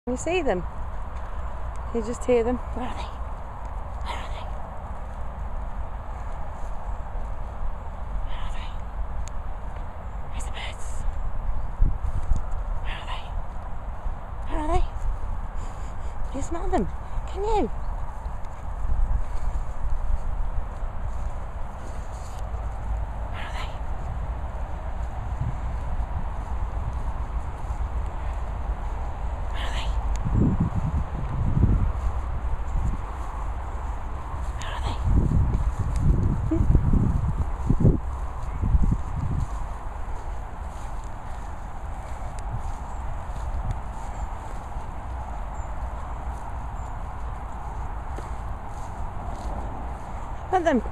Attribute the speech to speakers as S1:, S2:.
S1: Can you see them? Can you just hear them? Where are they? Where are they? Where are they? Where's the birds? Where are they? Where are they? Can you smell them? Can you? Where are they? Where are they? Where are they? Let them.